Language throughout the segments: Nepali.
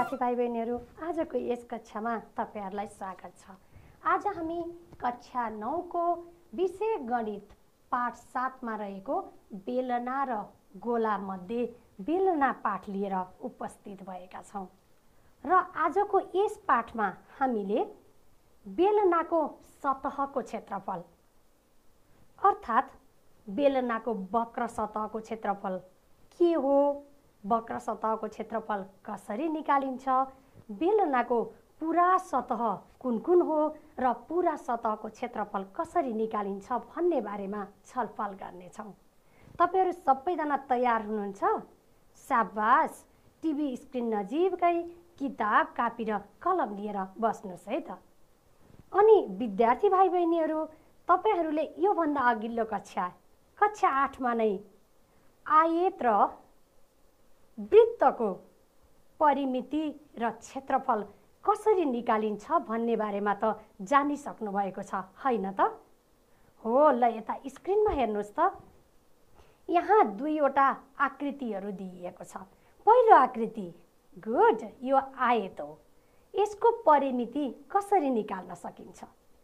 विद्यार्थी भाइ बहिनीहरू, आजको यस कक्षामा तपाईहरुलाई स्वागत छ। आज हामी कक्षा 9 को विषय गणित पाठ 7 मा रहेको बेलना र गोला मध्ये बेलना पाठ लिएर उपस्थित भएका छौं। र आजको यस पाठमा हामीले बेलनाको सतहको क्षेत्रफल अर्थात बेलनाको वक्र सतहको क्षेत्रफल के हो, वक्र सतहको क्षेत्रफल कसरी निकालिन्छ, बेलनाको पूरा सतह कुन हो र पूरा सतहको क्षेत्रफल कसरी निकालिन्छ भन्ने बारेमा छलफल गर्नेछौं। तपाईहरु सबैजना तयार हुनुहुन्छ? शाबास, टिभी स्क्रिन नजिकै किताब, कापी र कलम लिएर बस्नुस् है त। अनि विद्यार्थी भाइ बहिनीहरू, तपाईहरुले यो भन्दा अघिल्लो कक्षा 8 मा नै आयत र वृत्तको परिमिति र क्षेत्रफल कसरी निकालिन्छ भन्ने बारेमा त जानिसक्नु भएको छ हैन त? हो, ल यता स्क्रिनमा हेर्नुस् त। यहाँ दुईवटा आकृतिहरू दिइएको छ। पहिलो आकृति, गुड, यो आयत हो। यसको परिमिति कसरी निकाल्न सकिन्छ?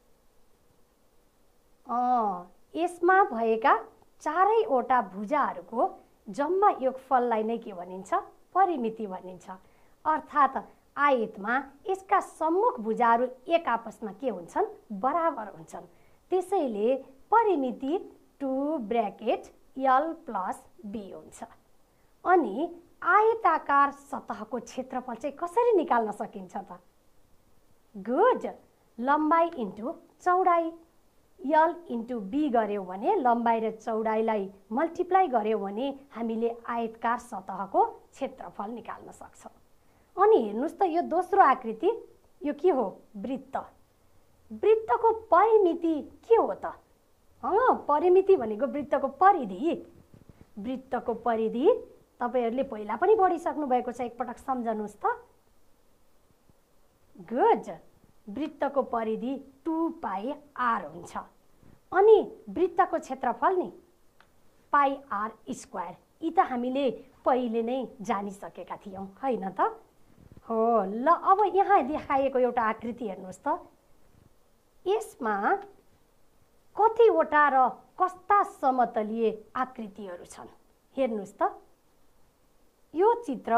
यसमा भएका चारैवटा भुजाहरूको जम्मा योगफललाई नै के भनिन्छ? परिमिति भनिन्छ। अर्थात आयतमा यसका सम्मुख भुजाहरू एक आपसमा के हुन्छन्? बराबर हुन्छन्। त्यसैले परिमिति 2 ब्रैकेट l प्लस b हुन्छ। अनि आयताकार सतहको क्षेत्रफल चाहिँ कसरी निकाल्न सकिन्छ त? गुड, लम्बाई इन्टु चौडाई। l इन्टु b गर्यौं भने, लम्बाई र चौडाईलाई मल्टिप्लाई गर्यौं भने हामीले आयतकार सतहको क्षेत्रफल निकाल्न सक्छौं। अनि हेर्नुस् त, यो दोस्रो आकृति, यो के हो? वृत्त। वृत्तको परिमिति के हो त? परिमिति भनेको वृत्तको परिधि। वृत्तको परिधि तपाईहरुले पहिला पनि पढिसक्नु भएको छ, एकपटक सम्झनुस् त। गुड, वृत्तको परिधि 2 r हुन्छ। अनि वृत्तको क्षेत्रफल नि पाई r स्क्वायर। यी त हामीले पहिले नै जानिसकेका थियौं हैन त? हो, ल अब यहाँ देखाएको एउटा आकृति हेर्नुस् त। यसमा कतिवटा र कस्ता समतलीय आकृतिहरू छन् हेर्नुस् त। यो चित्र,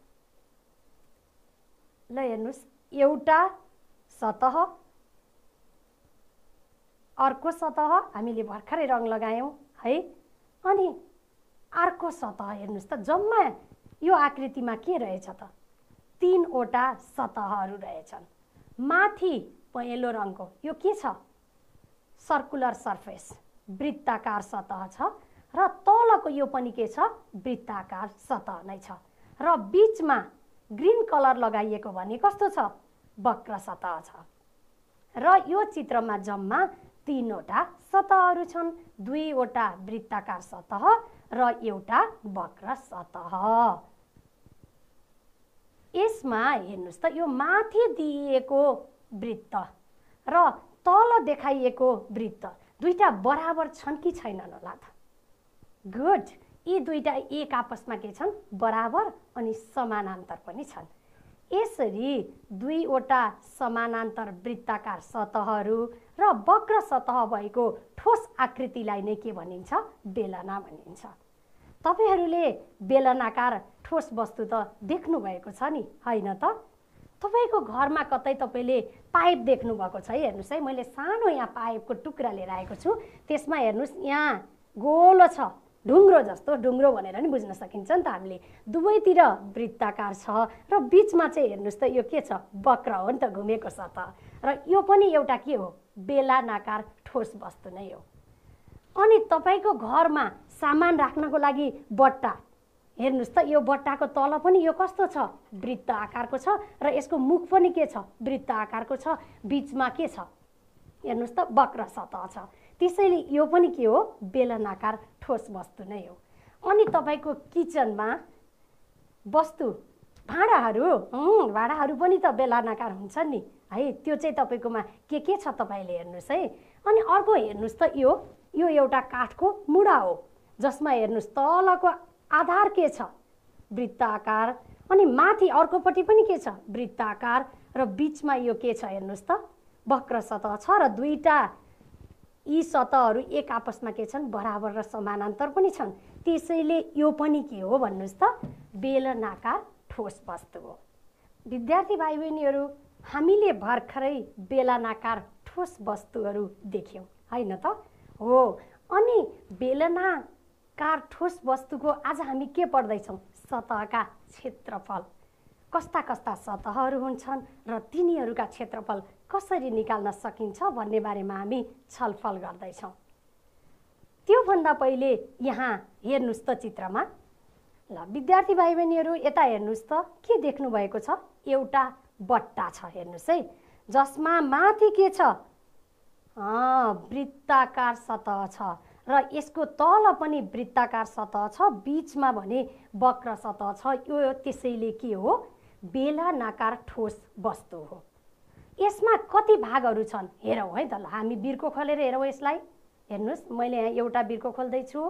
ल हेर्नुस्, एउटा सतह, अर्को सतह, हामीले भर्खरै रङ लगायौं है। अनि अर्को सतह हेर्नुस् त। जम्मा यो आकृतिमा के रहेछ त? 3 वटा सतहहरू रहेछन्। माथि पहेँलो रङको यो के छ? सर्कुलर सर्फेस, वृत्ताकार सतह छ। र तलको यो पनि के छ? वृत्ताकार सतह नै छ। र बीचमा ग्रीन कलर लगाइएको भने कस्तो छ? वक्र सतह छ। र यो चित्रमा जम्मा 3 वटा सतहहरू छन्। 2 वटा वृत्ताकार सतह र एउटा वक्र सतह। यसमा हेर्नुस् त, यो माथि दिइएको वृत्त र तल देखाइएको वृत्त दुईटा बराबर छन् कि छैनन् होला त? गुड, यी दुईटा एक आपसमा के छन्? बराबर अनि समानान्तर पनि छन्। यसरी 2 वटा समानान्तर वृत्ताकार सतहहरू र वक्र सतह भएको ठोस आकृतिलाई नै के भनिन्छ? बेलना भनिन्छ। तपाईहरुले बेलनाकार ठोस वस्तु त देख्नु भएको छ नि हैन त? तपाईको घरमा कतै तपाईले पाइप देख्नु भएको छ है? हेर्नुस् है, मैले सानो यहाँ पाइपको टुक्रा लिएर आएको छु। त्यसमा हेर्नुस्, यहाँ गोलो छ, ढुङ्ग्रो जस्तो। ढुङ्ग्रो भनेर नि बुझ्न सकिन्छ नि त हामीले। दुवैतिर वृत्ताकार छ र बीचमा चाहिँ हेर्नुस् त, यो के छ? वक्र हो नि त, घुमेको सतह। र यो पनि एउटा के हो? बेलनाकार ठोस वस्तु नै हो। अनि तपाईको घरमा सामान राख्नको लागि बट्टा हेर्नुस् त, यो बट्टाको तल पनि यो कस्तो छ? वृत्त आकारको छ। र यसको मुख पनि के छ? वृत्त आकारको छ। बीचमा के छ? हेर्नुस् त, वक्र सतह छ। त्यसैले यो पनि के हो? बेलनाकार ठोस वस्तु नै हो। अनि तपाईको किचनमा वस्तु, भाँडाहरू पनि त बेलनाकार हुन्छन् नि है। त्यो चाहिँ तपाईकोमा के छ तपाईले हेर्नुस् है। अनि अर्को हेर्नुस् त, यो एउटा काठको मुढा हो, जसमा हेर्नुस् तलको आधार के छ? वृत्ताकार अनि माथि अर्कोपट्टि पनि के छ वृत्ताकार र बीचमा यो के छ हेर्नुस् त वक्र सतह छ र दुईटा यी सतहहरू एक आपसमा के छन् बराबर र समानान्तर पनि छन् त्यसैले यो पनि के हो भन्नुस् त बेलनाकार ठोस वस्तु हो। विद्यार्थी भाइ बहिनीहरू हामीले भर्खरै बेलनाकार ठोस वस्तुहरू देख्यौं हैन त हो। अनि बेलनाकार ठोस वस्तुको आज हामी के पढ्दैछौँ सतहका क्षेत्रफल कस्ता कस्ता सतहहरू हुन्छन् र तिनीहरूका क्षेत्रफल कसरी निकाल्न सकिन्छ भन्ने बारेमा हामी छलफल गर्दैछौँ। त्यो भन्दा पहिले यहाँ हेर्नुस् त चित्रमा ल विद्यार्थी भाइ बहिनीहरू यता हेर्नुस् त के देख्नु भएको छ एउटा बट्टा छ हेर्नुस् है जसमा माथि के छ वृत्ताकार सतह छ र यसको तल पनि वृत्ताकार सतह छ बीचमा भने वक्र सतह छ। यो त्यसैले के हो बेलनाकार ठोस वस्तु हो। यसमा कति भागहरू छन् हेरौँ है त ल हामी बिर्को खोलेर हेरौँ यसलाई। हेर्नुस् मैले यहाँ एउटा बिर्को खोल्दै छु।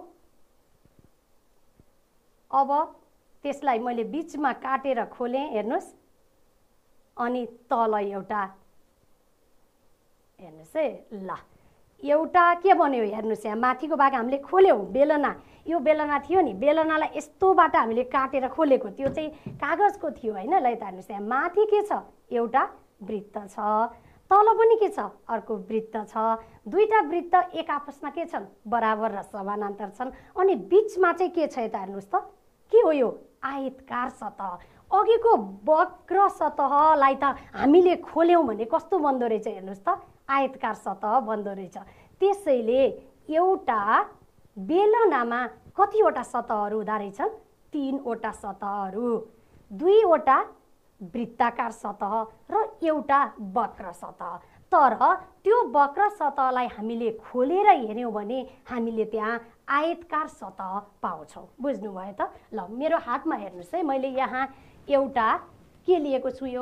अब त्यसलाई मैले बीचमा काटेर खोलेँ हेर्नुस् अनि तल एउटा हेर्नुस् है ल एउटा के बन्यो हेर्नुस् यहाँ माथिको भाग हामीले खोल्यौँ बेलना यो बेलना थियो नि बेलनालाई यस्तोबाट हामीले काटेर खोलेको त्यो चाहिँ कागजको थियो हैन ल यता हेर्नुस् यहाँ माथि के छ एउटा वृत्त छ तल पनि के छ अर्को वृत्त छ दुईटा वृत्त एक आपसमा के छन् बराबर र समानान्तर छन् अनि बीचमा चाहिँ के छ यता हेर्नुस् त के हो यो आयतकार सतह। अघिको वक्र सतहलाई त हामीले खोल्यौँ भने कस्तो बन्दो रहेछ हेर्नुस् त आयतकार सतह बन्दो रहेछ। त्यसैले एउटा बेलनामा कतिवटा सतहहरू हुँदा रहेछन् 3वटा सतहहरू 2वटा वृत्ताकार सतह र एउटा वक्र सतह। तर त्यो वक्र सतहलाई हामीले खोलेर हेर्यौँ भने हामीले त्यहाँ आयतकार सतह पाउँछौँ। बुझ्नुभयो त ल मेरो हातमा हेर्नुस् है मैले यहाँ एउटा के लिएको छु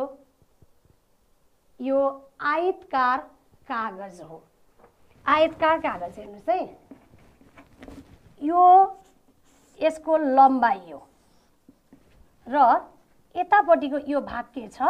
यो आयतकार कागज हो। आयतकार कागज हेर्नुस् है यो यसको लम्बाइ हो र यतापट्टिको यो भाग के छ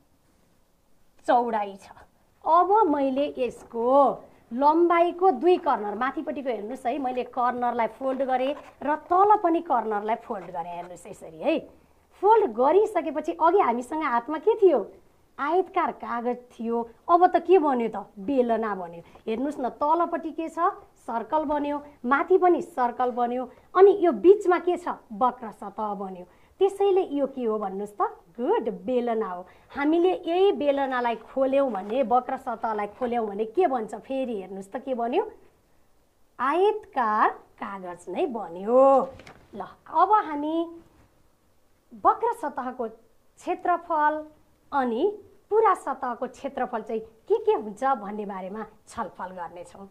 चौडाइ छ। अब मैले यसको लम्बाइको दुई कर्नर माथिपट्टिको हेर्नुस् है मैले कर्नरलाई फोल्ड गरेँ र तल पनि कर्नरलाई फोल्ड गरेँ हेर्नुस् यसरी है। फोल्ड गरिसकेपछि अघि हामीसँग हातमा के थियो आयतकार कागज थियो अब त के बन्यो त बेलना बन्यो। हेर्नुस् न तलपट्टि के छ सर्कल बन्यो माथि पनि सर्कल बन्यो अनि यो बीचमा के छ वक्र सतह बन्यो। त्यसैले यो के हो भन्नुस् त गुड बेलना हो। हामीले यही बेलनालाई खोल्यौँ भने वक्र सतहलाई खोल्यौँ भने के बन्छ फेरि हेर्नुस् त के बन्यो आयतकार कागज नै बन्यो। ल अब हामी वक्र सतहको क्षेत्रफल अनि पुरा सतहको क्षेत्रफल चाहिँ के हुन्छ भन्ने बारेमा छलफल गर्नेछौँ।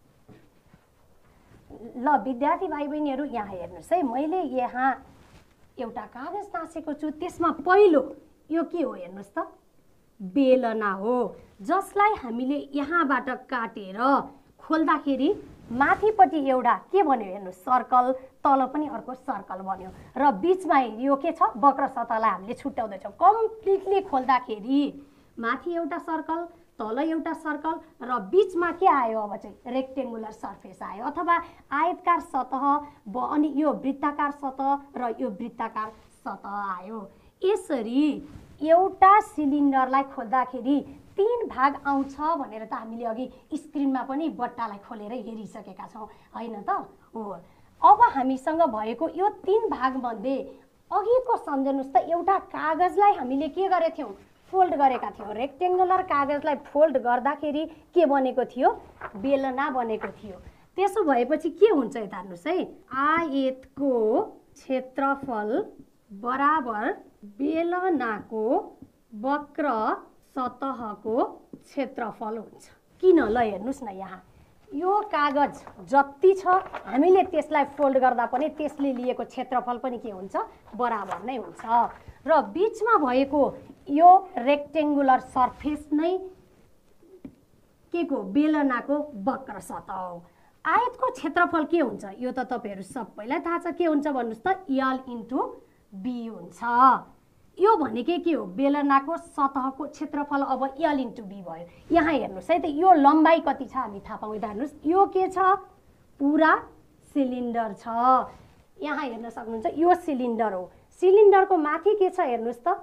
ल विद्यार्थी भाइ बहिनीहरू यहाँ हेर्नुस् है मैले यहाँ एउटा कागज तासेको छु त्यसमा पहिलो यो के हो हेर्नुस् त बेलना हो जसलाई हामीले यहाँबाट काटेर खोल्दाखेरि माथिपट्टि एउटा के बन्यो हेर्नुस् सर्कल तल पनि अर्को सर्कल बन्यो र बीचमा यो के छ वक्र सतहलाई हामीले छुट्याउँदैछौँ। कम्प्लिटली खोल्दाखेरि माथि एउटा सर्कल तल एउटा सर्कल र बीचमा के आयो अब चाहिँ रेक्टेङ्गुलर सर्फेस आयो अथवा आयतकार सतह अनि यो वृत्ताकार सतह र यो वृत्ताकार सतह आयो। यसरी एउटा सिलिन्डरलाई खोल्दाखेरि 3 भाग आउँछ भनेर त हामीले अघि स्क्रिनमा पनि बट्टालाई खोलेर हेरिसकेका छौँ हैन त हो। अब हामीसँग भएको यो 3 भाग मध्ये अघिको सम्झनुस् त एउटा कागजलाई हामीले के गरेथ्यौँ फोल्ड गरेका थियौँ। रेक्टेङ्गुलर कागजलाई फोल्ड गर्दाखेरि के बनेको थियो बेलना बनेको थियो। त्यसो भएपछि के हुन्छ यता हेर्नुस् है आयतको क्षेत्रफल बराबर बेलनाको वक्र सतहको क्षेत्रफल हुन्छ। किन ल हेर्नुस् न यहाँ यो कागज जति छ हामीले त्यसलाई फोल्ड गर्दा पनि त्यसले लिएको क्षेत्रफल पनि के हुन्छ बराबर नै हुन्छ र बीचमा भएको यो रेक्टेङ्गुलर सर्फेस नै के को बेलनाको वक्र सतह हो। आयतको क्षेत्रफल के हुन्छ यो त तपाईहरु सबैलाई थाहा छ के हुन्छ भन्नुस् त L * B हुन्छ। यो भनेकै के हो बेलनाको सतहको क्षेत्रफल अब L इन्टु B भयो। यहाँ हेर्नुस् है त यो लम्बाइ कति छ हामी थाहा पाउँदा हेर्नुस् यो के छ पुरा सिलिन्डर छ। यहाँ हेर्न सक्नुहुन्छ यो सिलिन्डर हो। सिलिन्डरको माथि के छ हेर्नुस् त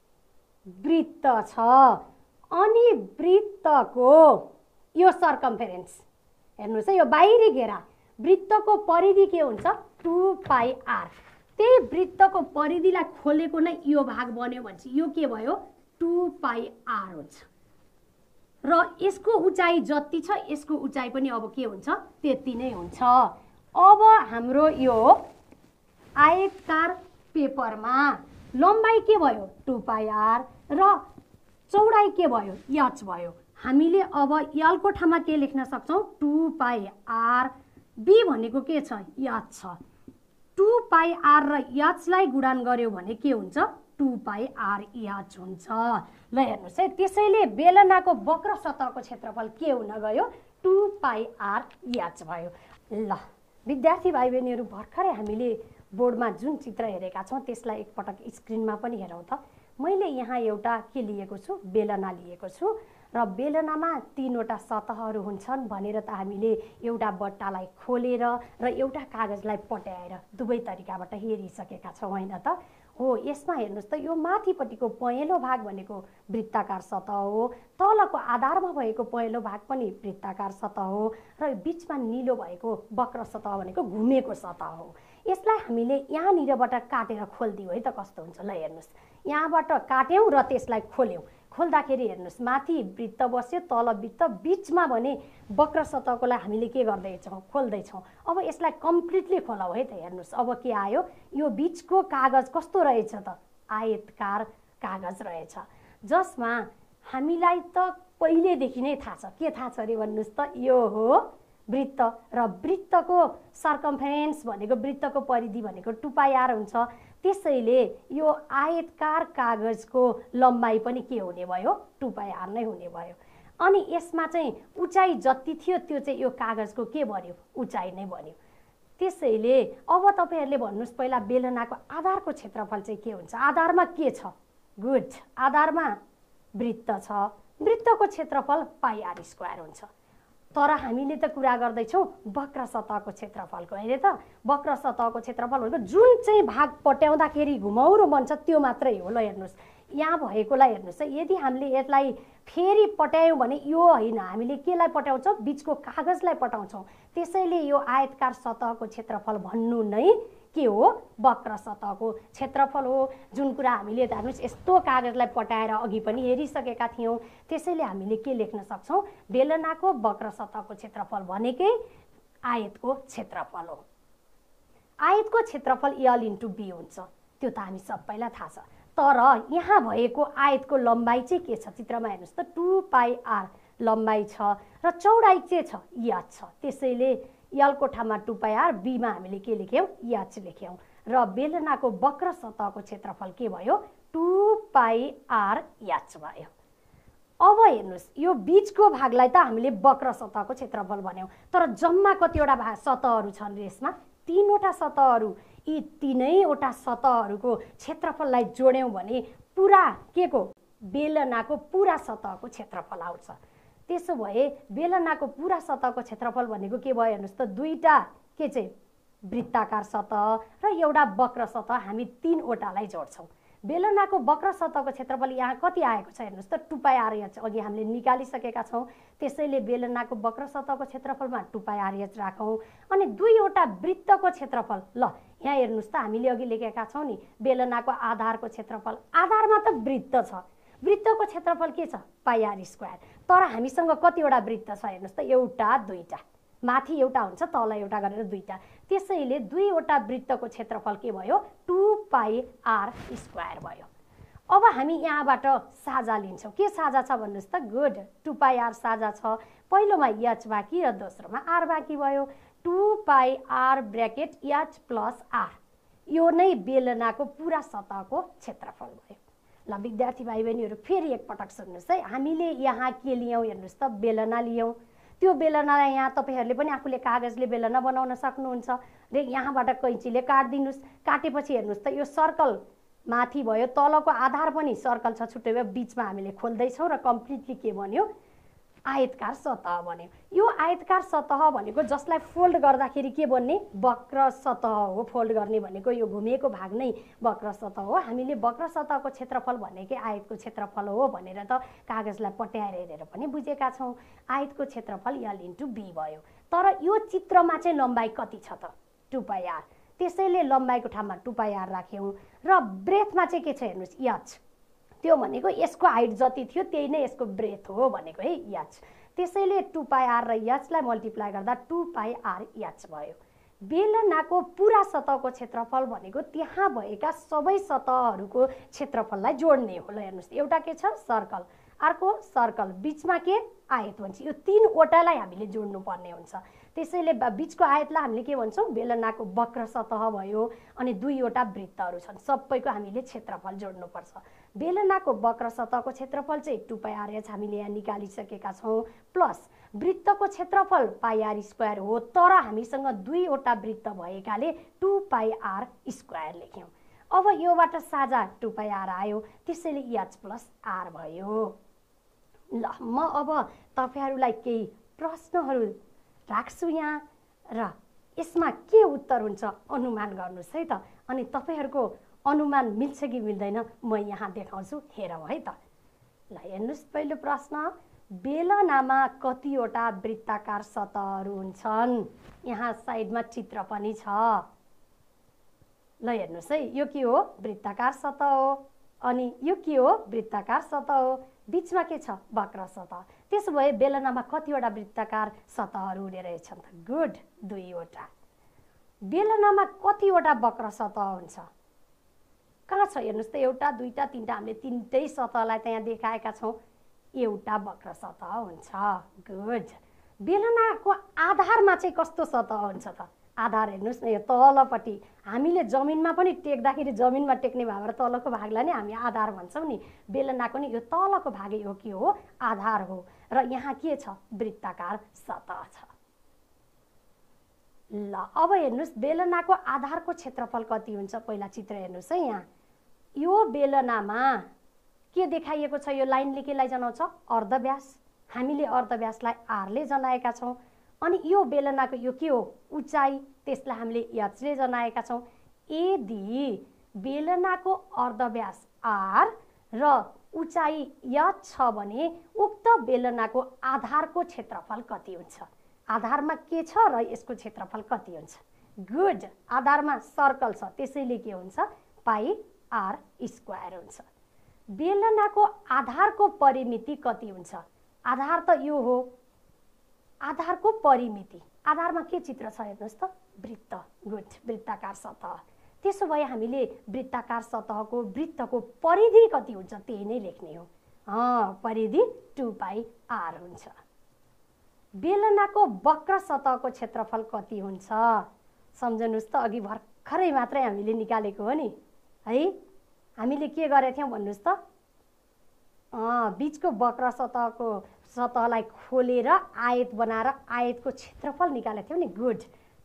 वृत्त छ अनि वृत्तको यो सर्कम्फेरेन्स हेर्नुस् है यो बाहिरी घेरा वृत्तको परिधि के हुन्छ 2πr। त्यही वृत्तको परिधिलाई खोलेको नै यो भाग बन्यो भनेपछि यो के भयो 2πr हुन्छ र यसको उचाइ जति छ यसको उचाइ पनि अब के हुन्छ त्यति नै हुन्छ। अब हाम्रो यो आयतकार पेपरमा लम्बाइ के भयो 2πr र चौडाइ के भयो h भयो। हामीले अब l को ठाउँमा के लेख्न सक्छौं 2πr। b भनेको के छ h छ। 2πr र h लाई गुणन गर्यो भने के हुन्छ 2πrh हुन्छ। ल हेर्नुस् है त्यसैले बेलनाको वक्र सतहको क्षेत्रफल के हुन गयो 2πrh भयो। ल विद्यार्थी भाइ बहिनीहरु भर्खरै हामीले बोर्डमा जुन चित्र हेरेका छौं त्यसलाई एकपटक स्क्रिनमा पनि हेरौं त। मैले यहाँ एउटा के लिएको छु बेलना लिएको छु र बेलनामा 3 वटा सतहहरू हुन्छन् भनेर त हामीले एउटा बट्टालाई खोलेर र एउटा कागजलाई पट्याएर दुवै तरिकाबाट हेरिसकेका छौं हैन त। हो यसमा हेर्नुस् त यो माथिपट्टिको पहेँलो भाग भनेको वृत्ताकार सतह हो, तलको आधारमा भएको पहेँलो भाग पनि वृत्ताकार सतह हो र बीचमा नीलो भएको वक्र सतह भनेको घुमेको सतह हो। यसलाई हामीले यहाँनिरबाट काटेर खोल्दियौ है त कस्तो हुन्छ। ल हेर्नुस् यहाँबाट काट्यौं र त्यसलाई खोल्यौं। खोल्दाखेरि हेर्नुस् माथि वृत्त बस्यो तल वृत्त बीचमा भने वक्र सतहकोलाई हामीले के गर्दैछौं खोल्दैछौं। अब यसलाई कम्प्लिटली खोलौ है त। हेर्नुस् अब के आयो यो बीचको कागज कस्तो रहेछ त आयतकार कागज रहेछ जसमा हामीलाई त पहिलेदेखि नै थाहा छ। के थाहा छ रे भन्नुस् त यो हो वृत्त र वृत्तको सर्कम्फेरेन्स भनेको वृत्तको परिधि भनेको 2πr हुन्छ। त्यसैले यो आयतकार कागजको लम्बाइ पनि के हुने भयो 2πr नै हुने भयो। अनि यसमा चाहिँ उचाइ जति थियो त्यो चाहिँ यो कागजको के बन्यो उचाइ नै बन्यो। त्यसैले अब तपाईहरुले भन्नुस् पहिला बेलनाको आधारको क्षेत्रफल चाहिँ के हुन्छ। आधारमा के छ गुड आधारमा वृत्त छ। वृत्तको क्षेत्रफल πr² हुन्छ। तर हामीले त कुरा गर्दै छौं वक्र सतहको क्षेत्रफलको हैन त। वक्र सतहको क्षेत्रफल भनेको जुन चाहिँ भाग पट्याउँदाखेरि घुमाउरो बन्छ त्यो मात्रै हो। ल हेर्नुस् यहाँ भएकोलाई हेर्नुस् यदि हामीले यसलाई फेरि पट्यायौं भने यो हैन हामीले केलाई पट्याउँछौं बीचको कागजलाई पट्याउँछौं। त्यसैले यो आयतकार सतहको क्षेत्रफल भन्नु नै के हो वक्र सतहको क्षेत्रफल हो। जुन कुरा हामीले हेर्नुस् यस्तो कागजलाई पट्याएर अघि पनि हेरिसकेका थियौं। त्यसैले हामीले के लेख्न सक्छौं बेलनाको वक्र सतहको क्षेत्रफल भनेकै आयतको क्षेत्रफल हो। आयतको क्षेत्रफल L इन्टु B हुन्छ त्यो त हामी सबैलाई थाहा छ। तर यहाँ भएको आयतको लम्बाइ चाहिँ के छ चित्रमा हेर्नुस् त 2πr लम्बाइ छ र चौडाइ के छ h छ। त्यसैले L को ठाउँमा 2πr B मा हामीले के लेख्यौं h लेख्यौं र बेलनाको वक्र सतहको क्षेत्रफल के भयो 2πrh भयो। अब हेर्नुस् यो बीचको भागलाई त हामीले वक्र सतहको क्षेत्रफल भन्यौं तर जम्मा कतिवटा भाग सतहहरू छन् र यसमा 3 वटा सतहहरू। यी तीनैवटा सतहहरूको क्षेत्रफललाई जोड्यौं भने पुरा के को बेलनाको पुरा सतहको क्षेत्रफल आउँछ। त्यसो भए बेलनाको पुरा सतहको क्षेत्रफल भनेको के भयो हेर्नुस् त दुईटा के चाहिँ वृत्ताकार सतह र एउटा वक्र सतह हामी 3 वटालाई जोड्छौं। बेलनाको वक्र सतहको क्षेत्रफल यहाँ कति आएको छ हेर्नुस् त 2πrh अघि हामीले निकालिसकेका छौं। त्यसैले बेलनाको वक्र सतहको क्षेत्रफलमा 2πrh राखौं। अनि दुईवटा वृत्तको क्षेत्रफल ल यहाँ हेर्नुस् त हामीले अघि लेखेका छौं नि बेलनाको आधारको क्षेत्रफल। आधारमा त वृत्त छ वृत्तको क्षेत्रफल के छ πr²। तर हामीसँग कतिवटा वृत्त छ हेर्नुस् त एउटा दुईटा माथि एउटा हुन्छ तल एउटा गरेर दुईटा। त्यसैले दुईवटा वृत्तको क्षेत्रफल के भयो 2πr² भयो। अब हामी यहाँबाट साझा लिन्छौं। के साझा छ भन्नुस् त गुड 2πr साझा छ। पहिलोमा h बाँकी र दोस्रोमा r बाँकी भयो। 2πr bracket h plus r यो नै बेलनाको पुरा सतहको क्षेत्रफल भयो। ल विद्यार्थी भाइ बहिनीहरु फेरि एकपटक सुन्नुस् है। हामीले यहाँ के लियौं हेर्नुस् त बेलना लियौं। त्यो बेलनालाई यहाँ तपाईहरुले पनि आफूले कागजले बेलना बनाउन सक्नुहुन्छ र यहाँबाट कैंचीले काट्दिनुस्। काटेपछि हेर्नुस् त यो सर्कल माथि भयो, तलको आधार पनि सर्कल छ छुट्टै भयो, बिचमा हामीले खोल्दैछौँ र कम्प्लिटली के बन्यो, आयतकार सतह बन्यो। यो आयतकार सतह भनेको जसलाई फोल्ड गर्दाखेरि के बन्ने, वक्र सतह हो। फोल्ड गर्ने भनेको यो घुमेको भाग नै वक्र सतह हो। हामीले वक्र सतहको क्षेत्रफल भनेकै आयतको क्षेत्रफल हो भनेर त कागजलाई पट्याएर हेरेर पनि बुझेका छौँ। आयतको क्षेत्रफल L × B भयो। तर यो चित्रमा चाहिँ लम्बाइ कति छ त, 2πr। त्यसैले लम्बाइको ठाउँमा 2πr राख्यौँ र ब्रेथमा चाहिँ के छ हेर्नुहोस्, h। त्यो भनेको यसको हाइट जति थियो त्यही नै यसको ब्रेथ हो भनेको है, h। त्यसैले 2πr र h लाई मल्टिप्लाई गर्दा 2πrh भयो। बेलनाको पुरा सतहको क्षेत्रफल भनेको त्यहाँ भएका सबै सतहहरूको क्षेत्रफललाई जोड्ने हो। ल हेर्नुहोस्, एउटा के छ, सर्कल, अर्को सर्कल, बिचमा के, आयत भन्छ। यो तीनवटालाई हामीले जोड्नु पर्ने हुन्छ। त्यसैले बिचको आयतलाई हामीले के भन्छौँ, बेलनाको वक्र सतह भयो। अनि दुईवटा वृत्तहरू छन्, सबैको हामीले क्षेत्रफल जोड्नुपर्छ। बेलनाको वक्र सतहको क्षेत्रफल चाहिँ 2πrh हामीले यहाँ निकालिसकेका छौँ, प्लस वृत्तको क्षेत्रफल πr² हो। तर हामीसँग दुईवटा वृत्त भएकाले 2πr² लेख्यौँ। अब योबाट साझा 2πr आयो, त्यसैले h + r भयो। ल म अब तपाईहरुलाई केही प्रश्नहरू राख्छु यहाँ र यसमा के उत्तर हुन्छ अनुमान गर्नुस् है त। अनि तपाईहरुको अनुमान मिल्छ कि मिल्दैन म यहाँ देखाउँछु, हेरौँ है त। ल हेर्नुस्, पहिलो प्रश्न, बेलनामा कतिवटा वृत्ताकार सतहहरू हुन्छन्? यहाँ साइडमा चित्र पनि छ। ल हेर्नुस् है, यो के हो, वृत्ताकार सतह हो। अनि यो के हो, वृत्ताकार सतह हो। बीचमा के छ, वक्र सतह। त्यसो भए बेलनामा कतिवटा वृत्ताकार सतहहरू हुने रहेछन् त? गुड, दुईवटा। बेलनामा कतिवटा वक्र सतह हुन्छ? कहाँ छ हेर्नुस् त, एउटा, दुईटा, तीनटा। हामीले तीनटै सतहलाई त्यहाँ देखाएका छौँ। एउटा वक्र सतह हुन्छ। गुड। बेलनाको आधारमा चाहिँ कस्तो सतह हुन्छ त? आधार हेर्नुस् न, यो तलपट्टि हामीले जमिनमा पनि टेक्दाखेरि जमिनमा टेक्ने भएर तलको भागलाई नै हामी आधार भन्छौँ नि। बेलनाको नि यो तलको भागै हो, के हो, आधार हो। र यहाँ के छ, वृत्ताकार सतह छ। ल अब हेर्नुस्, बेलनाको आधारको क्षेत्रफल कति हुन्छ? पहिला चित्र हेर्नुस् है। यहाँ यो बेलनामा के देखाइएको छ, यो लाइनले केलाई जनाउँछ, अर्धव्यास। हामीले अर्धव्यासलाई r ले जनाएका छौँ। अनि यो बेलनाको यो के हो, उचाइ, त्यसलाई हामीले h ले जनाएका छौँ। यदि बेलनाको अर्धव्यास r र उचाइ h छ भने उक्त बेलनाको आधारको क्षेत्रफल कति हुन्छ? आधारमा के छ र यसको क्षेत्रफल कति हुन्छ? गुड। आधारमा सर्कल छ, त्यसैले के हुन्छ, πr² हुन्छ। बेलनाको आधारको परिमिति कति हुन्छ? आधार त यो हो, आधारको परिमिति। आधारमा के चित्र छ हेर्नुहोस् त, वृत्त। गुड, वृत्ताकार सतह। त्यसो भए हामीले वृत्ताकार सतहको वृत्तको परिधि कति हुन्छ त्यही नै लेख्ने हो। परिधि 2πr हुन्छ। बेलनाको वक्र सतहको क्षेत्रफल कति हुन्छ? सम्झनुस् त, अघि भर्खरै मात्रै हामीले निकालेको हो नि है। हामीले के गरेका थियौँ भन्नुस् त, बीचको वक्र सतहलाई खोलेर आयत बनाएर आयतको क्षेत्रफल निकालेका थियौँ नि। गुड,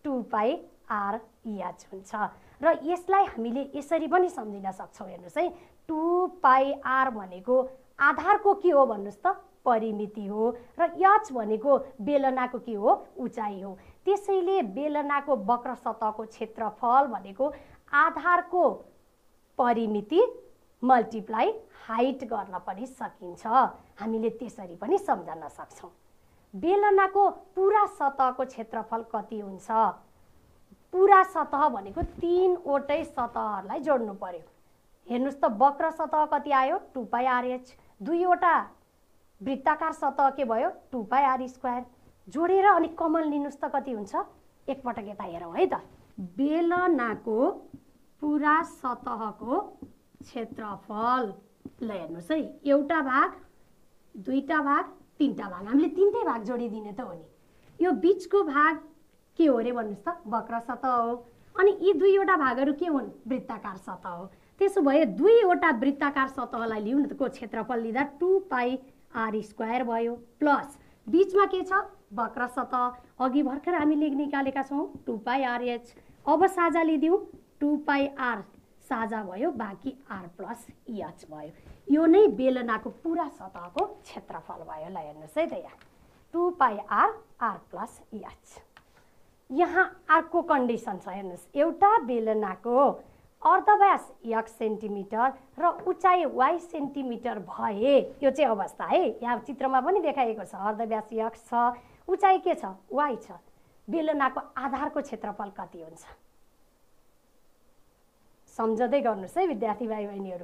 2πrh हुन्छ। र यसलाई हामीले यसरी पनि सम्झिन सक्छौँ, हेर्नुहोस् है। 2πr भनेको आधारको के हो भन्नुहोस् त, परिमिति हो। र h भनेको बेलनाको के हो, उचाइ हो। त्यसैले बेलनाको वक्र सतहको क्षेत्रफल भनेको आधारको परिमिति मल्टिप्लाई हाइट गर्न पनि सकिन्छ। हामीले त्यसरी पनि सम्झन सक्छौँ। बेलनाको पुरा सतहको क्षेत्रफल कति हुन्छ? पुरा सतह भनेको तीनवटै सतहहरूलाई जोड्नु पर्यो। हेर्नुहोस् त, वक्र सतह कति आयो, 2πrh। दुईवटा वृत्ताकार सतह के भयो, 2πr²। जोडेर अनि कमन लिनुस् त कति हुन्छ? एकपटक यता हेरौँ है त। बेलनाको पुरा सतहको क्षेत्रफल, ल हेर्नुहोस् है, एउटा भाग, दुईटा भाग, तीनटा भाग। हामीले तीनटै भाग जोडिदिने त हो नि। यो बीचको भाग के हो रे भन्नुहोस् त, वक्र सतह हो। अनि यी दुईवटा भागहरू के हुन्, वृत्ताकार सतह हो। त्यसो भए दुईवटा वृत्ताकार सतहलाई लिउँ न, को क्षेत्रफल लिँदा 2πr² भयो, प्लस बीचमा के छ, वक्र सतह। अघि भर्खर हामीले निकालेका छौँ 2πrh। अब साझा लिदिउँ, 2πr साझा भयो, बाँकी r प्लस h भयो। यो नै बेलनाको पुरा सतहको क्षेत्रफल भयो। ल हेर्नुहोस् है त यहाँ 2 पाई r प्लस h। यहाँ अर्को कन्डिसन छ हेर्नुहोस्, एउटा बेलनाको अर्धव्यास x सेन्टिमिटर र उचाइ y सेन्टिमिटर भए, यो चाहिँ अवस्था है, यहाँ चित्रमा पनि देखाइएको छ, अर्धव्यास x छ, उचाइ के छ y छ, बेलनाको आधारको क्षेत्रफल कति हुन्छ? सम्झदै गर्नुहोस् है विद्यार्थी भाइ बहिनीहरू।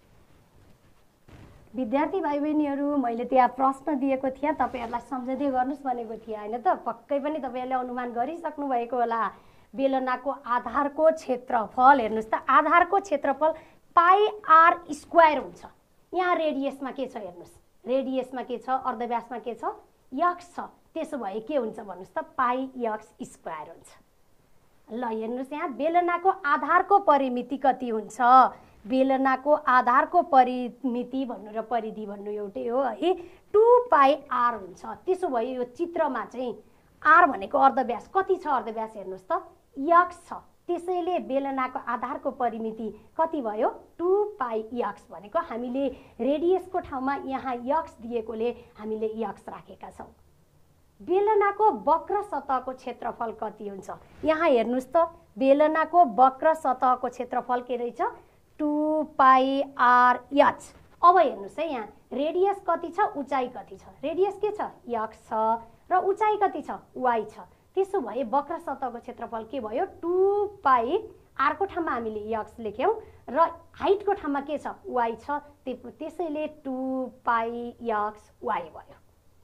विद्यार्थी भाइ बहिनीहरू, मैले त्यहाँ प्रश्न दिएको थिएँ, तपाईहरुलाई सम्झदै गर्नुस् भनेको थिएँ हैन त? पक्कै पनि तपाईहरुले अनुमान गरिसक्नु भएको होला। बेलनाको आधारको क्षेत्रफल हेर्नुस् त, आधारको क्षेत्रफल पाई r स्क्वायर हुन्छ। यहाँ रेडियसमा के छ हेर्नुस्, रेडियसमा के छ, अर्धव्यासमा के छ x छ, त्यसो भए के हुन्छ भन्नुस् त पाई x स्क्वायर हुन्छ। ल हेर्नुस् यहाँ बेलनाको आधारको परिमिति कति हुन्छ? बेलनाको आधारको परिमिति भन्नु र परिधि भन्नु एउटै हो है, 2 पाई r हुन्छ। त्यसो भए यो चित्रमा चाहिँ r भनेको अर्धव्यास कति छ? अर्धव्यास हेर्नुस् त x छ, त्यसैले बेलनाको आधारको परिमिति कति भयो? 2 पाई x भनेको हामीले रेडियसको ठाउँमा यहाँ x दिएकोले हामीले x राखेका छौं। बेलनाको वक्र सतहको क्षेत्रफल कति हुन्छ? यहाँ हेर्नुस् त, बेलनाको वक्र सतहको क्षेत्रफल के रहेछ? 2 पाई r h। अब हेर्नुस् है यहाँ रेडियस कति छ, उचाइ कति छ? रेडियस के छ x छ र उचाइ कति छ y छ। त्यसो भए वक्र सतहको क्षेत्रफल के भयो? 2 पाई r को ठाउँमा हामीले x लेख्यौं र हाइटको ठाउँमा के छ y छ, त्यसैले 2 पाई x y भयो।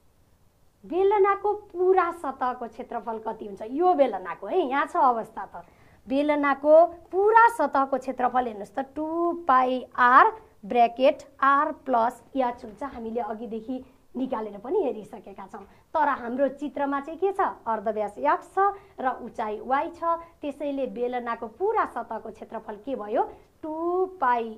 बेलनाको पुरा सतहको क्षेत्रफल कति हुन्छ? यो बेलनाको है, यहाँ छ अवस्था त, बेलनाको पुरा सतहको क्षेत्रफल हेर्नुस् त 2 pi r bracket r plus h हुन्छ। हामीले अघिदेखि निकालेर पनि हेरिसकेका छौं, तर हाम्रो चित्रमा चाहिँ के छ? अर्धव्यास x छ र उचाइ y छ, त्यसैले बेलनाको पुरा सतहको क्षेत्रफल के भयो? 2 पाई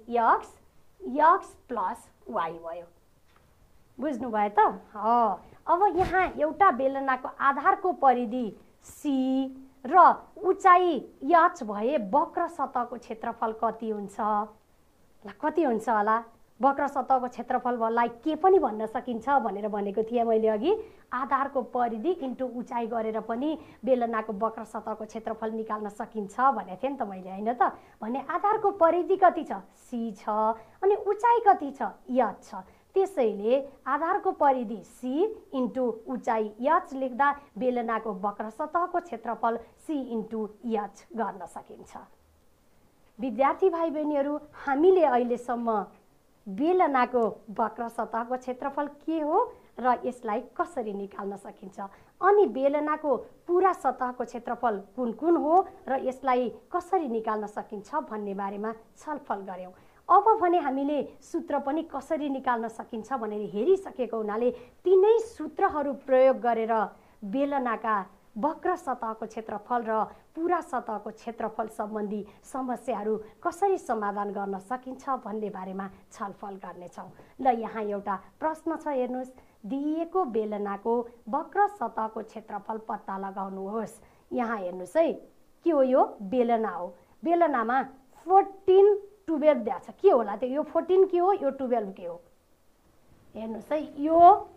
x प्लस y भयो। बुझ्नु भयो त? अब यहाँ एउटा बेलनाको आधारको परिधि c र उचाइ h भए वक्र सतहको क्षेत्रफल कति हुन्छ? ल कति हुन्छ होला? वक्र सतहको क्षेत्रफललाई के पनि भन्न सकिन्छ भनेर भनेको थिएँ मैले अघि, आधारको परिधि इन्टु उचाइ गरेर पनि बेलनाको वक्र सतहको क्षेत्रफल निकाल्न सकिन्छ भनेको थिएँ नि त मैले, हैन त? भने आधारको परिधि कति छ? c छ, अनि उचाइ कति छ? h छ। त्यसैले आधारको परिधि c इन्टु उचाइ h लेख्दा बेलनाको वक्र सतहको क्षेत्रफल c इन्टु h गर्न सकिन्छ। विद्यार्थी भाइ बहिनीहरू, हामीले अहिलेसम्म बेलनाको वक्र सतहको क्षेत्रफल के हो र यसलाई कसरी निकाल्न सकिन्छ, अनि बेलनाको पुरा सतहको क्षेत्रफल कुन कुन हो र यसलाई कसरी निकाल्न सकिन्छ भन्ने बारेमा छलफल गर्यौं। अब भने हामीले सूत्र पनि कसरी निकाल्न सकिन्छ भनेर हेरिसकेको हुनाले तीनै सूत्रहरू प्रयोग गरेर बेलनाका वक्र सतहको क्षेत्रफल र पुरा सतहको क्षेत्रफल सम्बन्धी समस्याहरू कसरी समाधान गर्न सकिन्छ भन्ने बारेमा छलफल गर्नेछौं। ल यहाँ एउटा प्रश्न छ हेर्नुस्, दिएको बेलनाको वक्र सतहको क्षेत्रफल पत्ता लगाउनुहोस्। यहाँ हेर्नुस् है, के हो? यो बेलना हो, बेलनामा 14 12 दिएको छ, के होला त? यो 14 के हो, यो 12 के हो? हेर्नुस् है, यो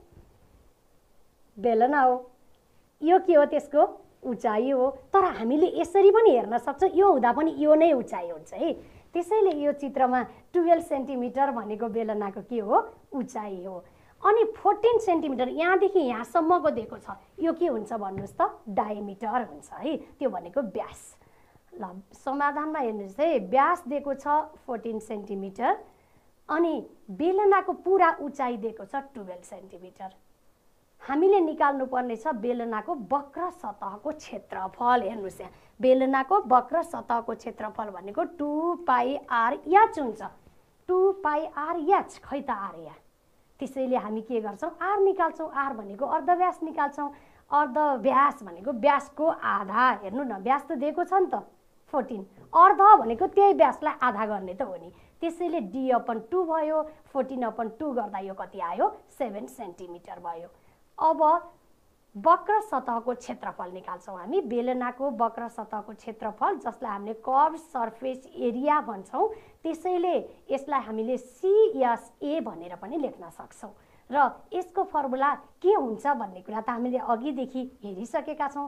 बेलना हो, यो के हो? त्यसको उचाइ हो। तर हामीले यसरी पनि हेर्न सक्छौं, यो हुँदा पनि यो नै उचाइ हुन्छ है। त्यसैले यो चित्रमा 12 सेन्टिमिटर भनेको बेलनाको के हो? उचाइ हो। अनि 14 सेन्टिमिटर यहाँदेखि यहाँसम्मको दिएको छ, यो के हुन्छ भन्नुस् त? डायमिटर हुन्छ है, त्यो भनेको व्यास। ल समाधानमा हेर्नुस् है, व्यास दिएको छ 14 सेन्टिमिटर अनि बेलनाको पुरा उचाइ दिएको छ 12 सेन्टिमिटर। हामीले निकाल्नु पर्ने छ बेलनाको वक्र सतहको क्षेत्रफल। हेर्नुस् यहाँ बेलनाको वक्र सतहको क्षेत्रफल भनेको 2 पाई r h हुन्छ। 2 पाई r h, खै त r यहाँ। त्यसैले हामी के गर्छौं? r निकाल्छौं। r भनेको अर्धव्यास निकाल्छौं। अर्धव्यास भनेको व्यासको आधा। हेर्नु न, व्यास त दिएको छ नि त 14, अर्ध भनेको त्यही व्यासलाई आधा गर्ने त हो नि। त्यसैले d/2 भयो, 14/2 गर्दा यो कति आयो? 7 सेन्टिमिटर भयो। अब वक्र सतहको क्षेत्रफल निकाल्छौँ हामी। बेलनाको वक्र सतहको क्षेत्रफल जसलाई हामीले कर्भ सर्फेस एरिया भन्छौँ, त्यसैले यसलाई हामीले CSA भनेर पनि लेख्न सक्छौँ। र यसको फर्मुला के हुन्छ भन्ने कुरा त हामीले अघिदेखि हेरिसकेका छौँ,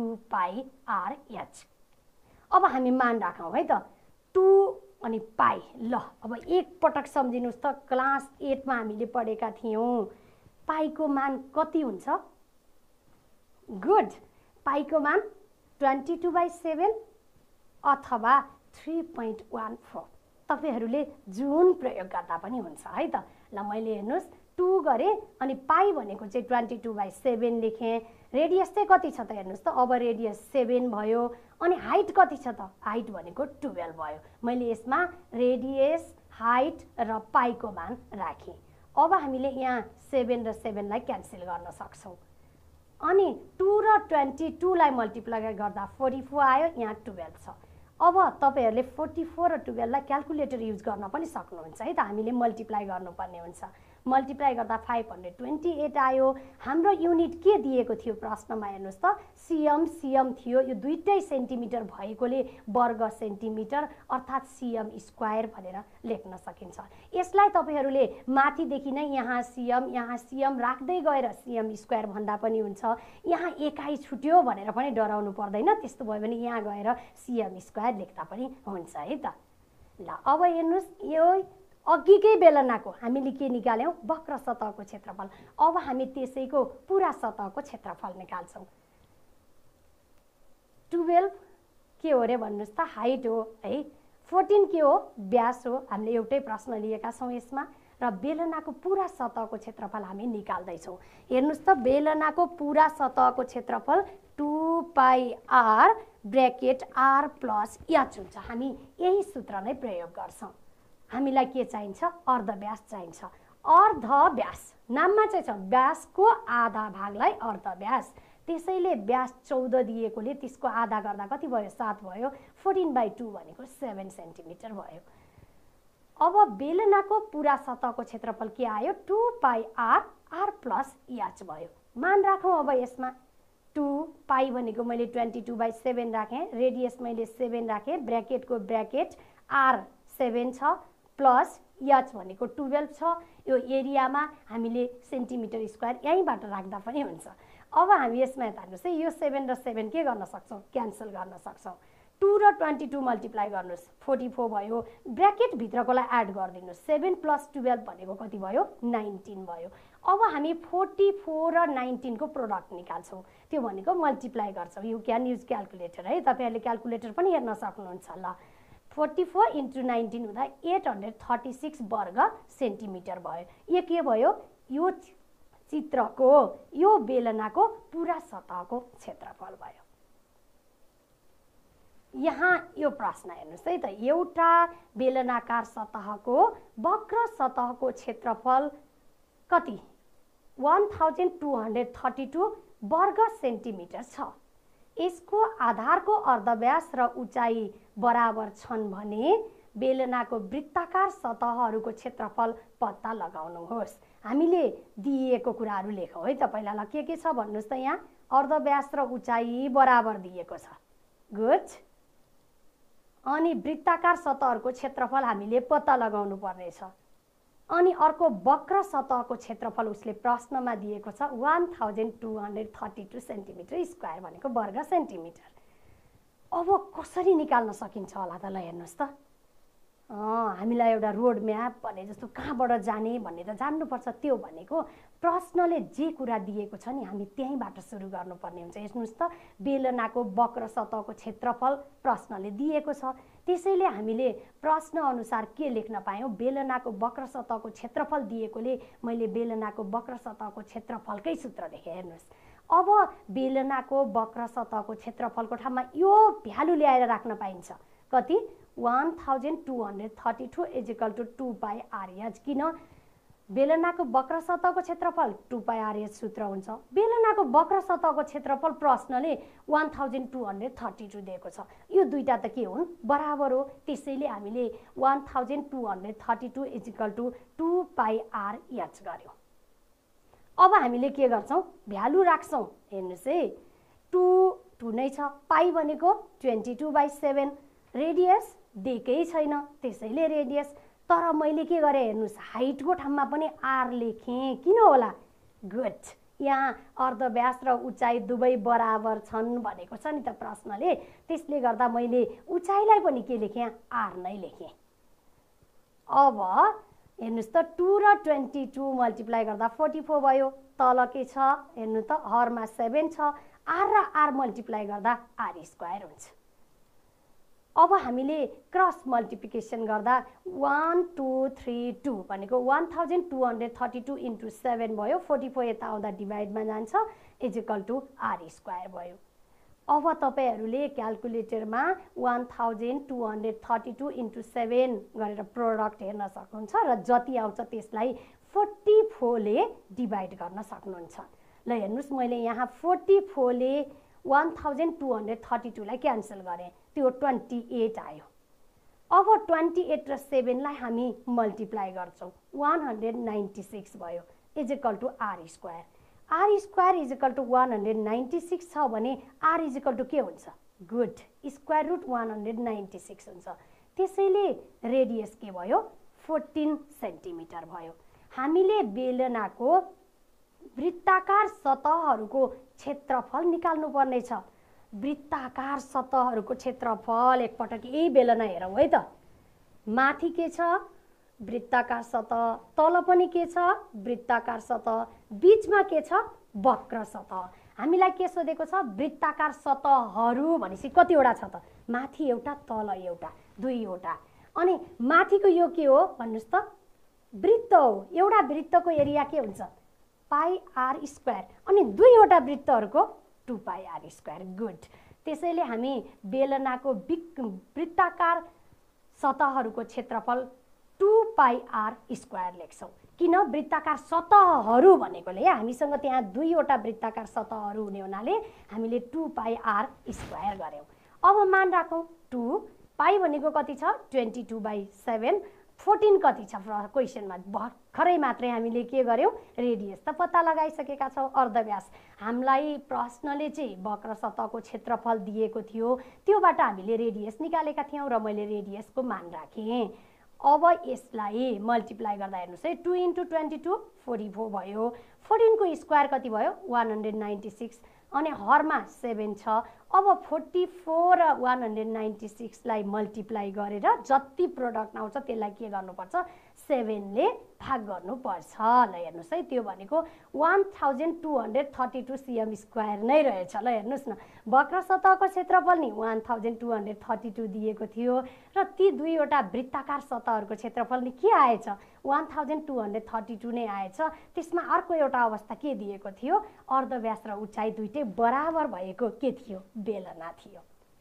2πRh। अब हामी मान राखौँ है त, 2 अनि पाई। ल अब एक पटक सम्झिनुहोस् त, क्लास 8 मा हामीले पढेका थियौँ पाईको मान कति हुन्छ? गुड, पाईको मान 22/7 अथवा 3.14। तपाईहरूले जुन प्रयोग गर्दा पनि हुन्छ है त। ल मैले हेर्नुहोस् 2 गरेँ अनि पाई भनेको चाहिँ 22/7 लेखेँ। रेडियस चाहिँ कति छ त हेर्नुहोस् त, अब रेडियस 7 भयो। अनि हाइट कति छ त? हाइट भनेको 12 भयो। मैले यसमा रेडियस, हाइट र पाईको मान राखेँ। अब हामीले यहाँ 7 र 7 लाई क्यान्सल गर्न सक्छौँ। अनि 2 र 22 लाई मल्टिप्लाई गर्दा 44 आयो, यहाँ 12 छ। अब तपाईहरूले 44 र 12 लाई क्याल्कुलेटर युज गर्न पनि सक्नुहुन्छ है त। हामीले मल्टिप्लाई गर्नुपर्ने हुन्छ। मल्टिप्लाई गर्दा 528 आयो। हाम्रो युनिट के दिएको थियो प्रश्नमा हेर्नुहोस् त, सिएम थियो। यो दुईटै सेन्टिमिटर भएकोले वर्ग सेन्टिमिटर अर्थात् सिएम स्क्वायर भनेर लेख्न सकिन्छ। यसलाई तपाईहरूले माथिदेखि नै यहाँ सिएम राख्दै गएर सिएम स्क्वायर भन्दा पनि हुन्छ। यहाँ एकाइ छुट्यो भनेर पनि डराउनु पर्दैन। त्यस्तो भयो भने यहाँ गएर सिएम स्क्वायर लेख्दा पनि हुन्छ है त। ल अब हेर्नुहोस्, यो अघिकै बेलनाको हामीले के निकाल्यौँ? वक्र सतहको क्षेत्रफल। अब हामी त्यसैको पुरा सतहको क्षेत्रफल निकाल्छौँ। 12 के हो रे भन्नुहोस् त? हाइट हो है। 14 के हो? व्यास हो। हामीले एउटै प्रश्न लिएका छौँ यसमा। र बेलनाको पुरा सतहको क्षेत्रफल हामी निकाल्दैछौँ। हेर्नुहोस् त, बेलनाको पुरा सतहको क्षेत्रफल 2πr bracket r plus h हुन्छ। हामी यही सूत्र नै प्रयोग गर्छौँ। हामीलाई के चाहिन्छ? अर्धव्यास चाहिन्छ। अर्धव्यास नाममा चाहिँ छ, व्यासको आधा भागलाई अर्धव्यास। त्यसैले व्यास 14 दिएकोले त्यसको आधा गर्दा कति भयो? 7 भयो। 14/2 भनेको 7 सेन्टिमिटर भयो। अब बेलनाको पुरा सतहको क्षेत्रफल के आयो? 2πr r प्लस h भयो। मान राखौँ अब यसमा। 2 पाई भनेको मैले 22/7 राखेँ, रेडियस मैले 7 राखेँ, ब्र्याकेटको ब्र्याकेट r 7 छ, प्लस h भनेको 12 छ। यो एरियामा हामीले सेन्टिमिटर स्क्वायर यहीँबाट राख्दा पनि हुन्छ। अब हामी यसमा हेर्नुहोस् है, यो 7 र 7 के गर्न सक्छौँ? क्यान्सल गर्न सक्छौँ। 2 र 22 मल्टिप्लाई गर्नुहोस्, 44 भयो। ब्र्याकेट भित्रकोलाई एड गरिदिनुहोस्, 7 + 12 भनेको कति भयो? 19 भयो। अब हामी 44 र 19 को प्रोडक्ट निकाल्छौँ। त्यो भनेको मल्टिप्लाई गर्छौँ। यु क्यान युज क्याल्कुलेटर है, तपाईहरूले क्याल्कुलेटर पनि हेर्न सक्नुहुन्छ। ल 44 × 19 हुँदा 836 वर्ग सेन्टिमिटर भयो। यो के भयो? यो चित्रको, यो बेलनाको पुरा सतहको क्षेत्रफल भयो। यहाँ यो प्रश्न हेर्नुहोस् है त, एउटा बेलनाकार सतहको वक्र सतहको क्षेत्रफल कति? 1232 वर्ग सेन्टिमिटर छ। यसको आधारको अर्धव्यास र उचाइ बराबर छन् भने बेलनाको वृत्ताकार सतहहरूको क्षेत्रफल पत्ता लगाउनुहोस्। हामीले दिएको कुराहरू लेखौँ है त। पहिला ल के छ भन्नुहोस् त, यहाँ अर्धव्यास र उचाइ बराबर दिएको छ। गुड। अनि वृत्ताकार सतहहरूको क्षेत्रफल हामीले पत्ता लगाउनु पर्नेछ। अनि अर्को वक्र सतहको क्षेत्रफल उसले प्रश्नमा दिएको छ 1232 सेन्टिमिटर स्क्वायर भनेको वर्ग सेन्टिमिटर। अब कसरी निकाल्न सकिन्छ होला त? ल हेर्नुहोस् त, हामीलाई एउटा रोड म्याप भने जस्तो कहाँबाट जाने भन्ने त जान्नुपर्छ। त्यो भनेको प्रश्नले जे कुरा दिएको छ नि हामी त्यहीँबाट सुरु गर्नुपर्ने हुन्छ। हेर्नुहोस् त, बेलनाको वक्र सतहको क्षेत्रफल प्रश्नले दिएको छ। त्यसैले हामीले प्रश्न अनुसार के लेख्न पायौँ? बेलनाको वक्र सतहको क्षेत्रफल दिएकोले मैले बेलनाको वक्र सतहको क्षेत्रफलकै सूत्र लेखेँ। हेर्नुहोस्, अब बेलनाको वक्र सतहको क्षेत्रफलको ठाउँमा यो भ्यालु ल्याएर राख्न पाइन्छ। कति? 1232 = 2πRh। किन? बेलनाको वक्र सतहको क्षेत्रफल 2πRh सूत्र हुन्छ। बेलनाको वक्र सतहको क्षेत्रफल प्रश्नले 1232 दिएको छ। यो दुईटा त के हुन्? बराबर हो। त्यसैले हामीले 1232 = 2πRh गर्यौँ। अब हामीले के गर्छौँ भ्यालु राख्छौँ हेर्नुहोस् है 2 नै छ पाई भनेको 22/7 रेडियस दिएकै छैन त्यसैले रेडियस तर मैले के गरेँ हेर्नुहोस् हाइटको ठाउँमा पनि आर लेखेँ किन होला गुड यहाँ अर्धव्यास र उचाइ दुवै बराबर छन् भनेको छ नि त प्रश्नले त्यसले गर्दा मैले उचाइलाई पनि के लेखेँ आर नै लेखेँ अब हेर्नुहोस् त 2 र 22 मल्टिप्लाई गर्दा 44 भयो तल के छ हेर्नु त हरमा 7 छ आर र आर मल्टिप्लाई गर्दा आर स्क्वायर हुन्छ अब हामीले क्रस मल्टिप्लिकेसन गर्दा 1 2 3 2 भनेको 1232 इन्टु 7 भयो 44 यता आउँदा डिभाइडमा जान्छ is equal to R square भयो अब तपाईहरुले क्याल्कुलेटरमा 1232 इन्टु 7 गरेर प्रोडक्ट हेर्न सक्नुहुन्छ र जति आउँछ त्यसलाई 44 ले डिभाइड गर्न सक्नुहुन्छ ल हेर्नुस् मैले यहाँ 44 ले 1232 लाई क्यान्सल गरे त्यो 28 आयो अब 28 र 7 लाई हामी मल्टिप्लाई गर्छौं 196 भयो is equal to R square is equal to 196 छ भने आर इज इक्वल टु के हुन्छ गुड स्क्वायर रुट 196 हुन्छ त्यसैले रेडियस के भयो 14 सेन्टिमिटर भयो हामीले बेलनाको वृत्ताकार सतहहरुको क्षेत्रफल निकाल्नु पर्ने छ वृत्ताकार सतहहरुको क्षेत्रफल एकपटक यही बेलना हेरौं है त माथि के छ वृत्ताकार सतह तल पनि के छ वृत्ताकार सतह बीचमा के छ वक्र सतह हामीलाई के सोधेको छ वृत्ताकार सतहहरु भनेसी कतिवटा छ त माथि एउटा तल एउटा दुईवटा अनि माथिको यो के हो भन्नुस् त वृत्त हो एउटा वृत्तको एरिया के हुन्छ पाई आर स्क्वायर अनि दुईवटा वृत्तहरुको 2 पाई आर स्क्वायर गुड त्यसैले हामी बेलनाको वृत्ताकार सतहहरुको क्षेत्रफल 2 पाई आर स्क्वायर लेख्छौं किन वृत्ताकार सतहहरु भनेकोले हामीसँग त्यहाँ दुईवटा वृत्ताकार सतहहरु हुने हुनाले हामीले 2 पाई आर स्क्वायर गर्यौं अब मान राखौं 2 पाई भनेको कति छ 22/7 14 कति छ क्वेशनमा भर्खरै मात्रै हामीले के गर्यौं रेडियस त पत्ता लगाइसकेका छौं अर्धव्यास हामीलाई प्रश्नले चाहिँ वक्र सतहको क्षेत्रफल दिएको थियो त्योबाट हामीले रेडियस निकालेका थियौं र मैले रेडियसको मान राखे अब यसलाई मल्टिप्लाई गर्दा हेर्नुस् है 2 इन्टु 22 44 भयो 14 को स्क्वायर कति भयो 196 अनि हरमा 7 छ अब 44 र 196 लाई मल्टिप्लाई गरेर जति प्रोडक्ट आउँछ त्यसलाई के गर्नुपर्छ 7 ले भाग गर्नुपर्छ ल हेर्नुस् है त्यो भनेको 1232 cm स्क्वायर नै रहेछ ल हेर्नुस् न वक्र सतहको क्षेत्रफल नि 1232 दिएको थियो र ती दुईवटा वृत्ताकार सतहहरुको क्षेत्रफल नि के आएछ 1232 नै आएछ त्यसमा अर्को एउटा अवस्था के दिएको थियो अर्धव्यास र उचाइ दुईटै बराबर भएको के थियो बेलना थियो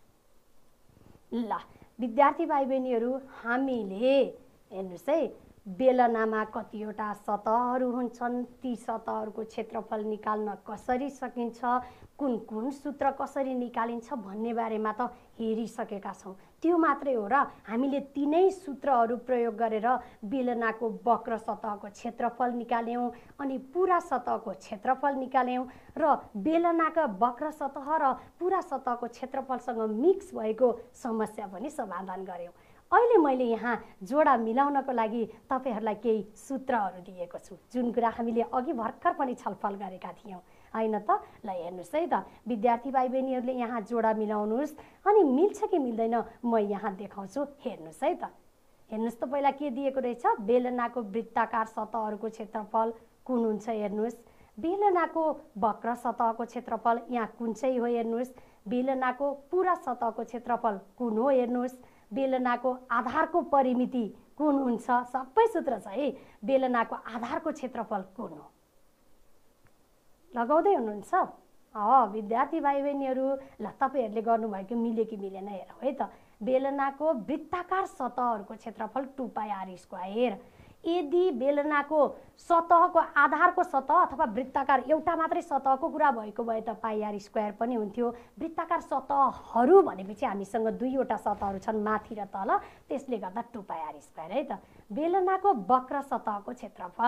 ल विद्यार्थी भाइ बहिनीहरु हामीले हेर्नुस् है बेलनामा कतिवटा सतहहरु हुन्छन् ती सतहहरुको क्षेत्रफल निकाल्न कसरी सकिन्छ कुन कुन सूत्र कसरी निकालिन्छ भन्ने बारेमा त हेरिसकेका छौं त्यो मात्रै हो र हामीले तीनै सूत्रहरु प्रयोग गरेर बेलनाको वक्र सतहको क्षेत्रफल निकाल्यौं अनि पूरा सतहको क्षेत्रफल निकाल्यौं र बेलनाका वक्र सतह र पूरा सतहको क्षेत्रफलसँग मिक्स भएको समस्या पनि समाधान गर्यौं अहिले मैले यहाँ जोडा मिलाउनको लागि तपाईहरुलाई केही सूत्रहरु दिएको छु जुन कुरा हामीले अघि भर्खर पनि छलफल गरेका थियौं हैन त ल हेर्नुस् है त विद्यार्थी भाइ बहिनीहरुले यहाँ जोडा मिलाउनुस् अनि मिल्छ कि मिल्दैन म यहाँ देखाउँछु हेर्नुस् है त हेर्नुस् त पहिला के दिएको रहेछ बेलनाको वृत्ताकार सतहहरुको क्षेत्रफल कुन हुन्छ हेर्नुस् बेलनाको वक्र सतहको क्षेत्रफल यहाँ कुन चाहिँ हो हेर्नुस् बेलनाको पूरा सतहको क्षेत्रफल कुन हो हेर्नुस् बेलनाको आधारको परिमिति कुन हुन्छ सबै सूत्र छ है बेलनाको आधारको क्षेत्रफल कुन हो लगाउँदै हुनुहुन्छ विद्यार्थी भाइ बहिनीहरु ल तपाईहरुले गर्नुभएको मिल्यो कि मिलेन हेरौं है त बेलनाको वृत्ताकार सतहहरुको क्षेत्रफल 2 पाई आर स्क्वायर यदि बेलनाको सतहको आधारको सतह अथवा वृत्ताकार एउटा मात्रै सतहको कुरा भएको भए त पाई आर स्क्वायर पनि हुन्थ्यो वृत्ताकार सतहहरु भनेपछि हामीसँग दुईवटा सतहहरु छन् माथि र तल त्यसले गर्दा 2 पाई आर स्क्वायर है त बेलनाको वक्र सतहको क्षेत्रफल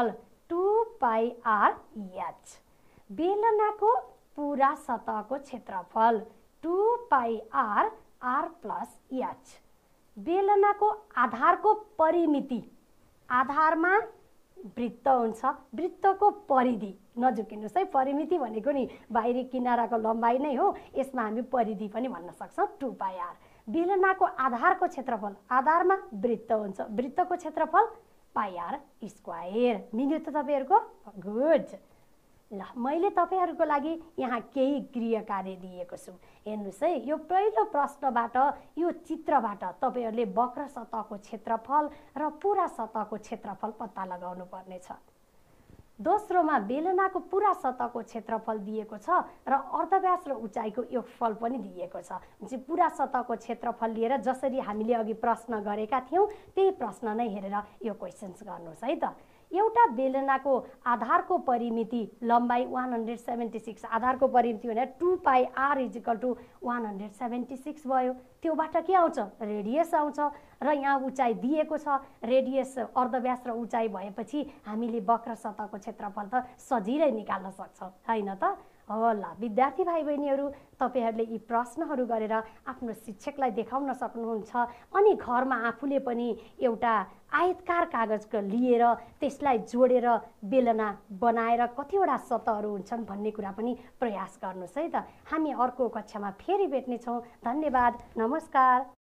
2πr/h। बेलनाको पूरा सतहको क्षेत्रफल 2πr r+h। बेलनाको आधारको परिमिति, आधारमा वृत्त हुन्छ, वृत्तको परिधि, नझुकिनुहोस् है, परिमिति भनेको नि बाहिरी किनाराको लम्बाइ नै हो, यसमा हामी परिधि पनि भन्न सक्छौँ 2πr। बेलनाको आधारको क्षेत्रफल, आधारमा वृत्त हुन्छ, वृत्तको क्षेत्रफल πr²। मिल्यो त तपाईहरुको? गुड। ल मैले तपाईहरुको लागि यहाँ केही गृह कार्य दिएको छु। हेर्नुस् है, यो पहिलो प्रश्नबाट, यो चित्रबाट तपाईहरुले वक्र सतहको क्षेत्रफल र पूरा सतहको क्षेत्रफल पत्ता लगाउनु पर्नेछ। दोस्रोमा बेलनाको पूरा सतहको क्षेत्रफल दिएको छ र अर्धव्यास र उचाइको योगफल पनि दिएको छ। चाहिँ पूरा सतहको क्षेत्रफल लिएर जसरी हामीले अघि प्रश्न गरेका थियौं त्यही प्रश्न नै हेरेर यो क्वेशन्स गर्नुस् है त। एउटा बेलनाको आधारको परिमिति लम्बाइ 176, आधारको परिमिति भने 2πr = 176 भयो। त्योबाट के आउँछ? रेडियस आउँछ र यहाँ उचाइ दिएको छ। रेडियस, अर्धव्यास र उचाइ भएपछि हामीले वक्र सतहको क्षेत्रफल त सजिलै निकाल्न सक्छौँ हैन त? होला विद्यार्थी भाइ बहिनीहरू, तपाईहरुले यी प्रश्नहरू गरेर आफ्नो शिक्षकलाई देखाउन सक्नुहुन्छ अनि घरमा आफूले पनि एउटा आयतकार कागज लिएर त्यसलाई जोडेर बेलना बनाएर कतिवटा सतहहरू हुन्छन् भन्ने कुरा पनि प्रयास गर्नुस् है त। हामी अर्को कक्षामा फेरि भेट्ने छौं। धन्यवाद, नमस्कार।